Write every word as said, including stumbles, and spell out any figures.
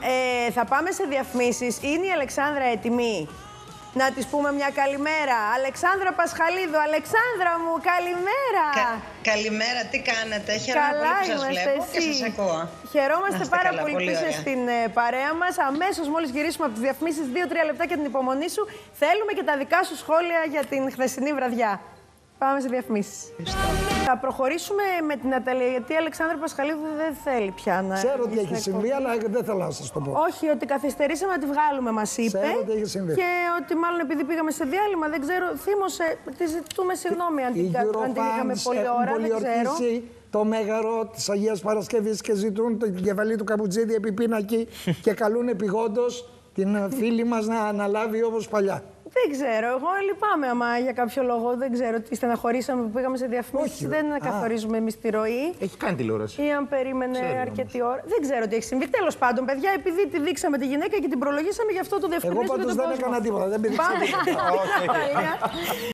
Ε, θα πάμε σε διαφημίσεις. Είναι η Αλεξάνδρα έτοιμη? Να της πούμε μια καλημέρα. Αλεξάνδρα Πασχαλίδου. Αλεξάνδρα μου, καλημέρα. Κα, καλημέρα, τι κάνετε? Χαίρομαι Καλά πολύ που σας είμαστε, βλέπω εσύ. και σας ακούω. Χαιρόμαστε πάρα καλά, πολύ, πολύ που είσαι ωραία. στην ε, παρέα μας. Αμέσως μόλις γυρίσουμε από τις διαφημίσεις, δύο τρία λεπτά και την υπομονή σου. Θέλουμε και τα δικά σου σχόλια για την χθεσινή βραδιά. Πάμε σε διαφημίσεις. Θα προχωρήσουμε με την Ναταλία, γιατί η Αλεξάνδρα Πασχαλίδου δεν θέλει πια να... Ξέρω τι έχει συμβεί, αλλά δεν θέλω να σας το πω. Όχι, ότι καθυστερήσαμε να τη βγάλουμε, μας είπε. Ξέρω τι έχει συμβεί. Και ότι μάλλον επειδή πήγαμε σε διάλειμμα, δεν ξέρω, θύμωσε, τη ζητούμε συγγνώμη αν την, αν την είχαμε πολλή ώρα, δεν ξέρω. Το μέγαρο της Αγίας Παρασκευής και ζητούν την κεφαλή του Καμπουτζίδη επί πίνακι και καλούν επειγόντως την φίλη μας να αναλάβει όπως παλιά. Δεν ξέρω. Εγώ λυπάμαι άμα για κάποιο λόγο. Δεν ξέρω τι στεναχωρήσαμε που πήγαμε σε διαφημίσεις. Δεν Α. καθορίζουμε εμείς τη ροή. Έχει κάνει τηλεόραση. Ή αν περίμενε Ξέρω, αρκετή όμως. ώρα. Δεν ξέρω τι έχει συμβεί. Τέλος πάντων, παιδιά, επειδή τη δείξαμε τη γυναίκα και την προλογίσαμε, γι' αυτό το διευκρινίσουμε. Εγώ πάντως δεν έκανα τίποτα. Δεν πήδηξα τίποτα.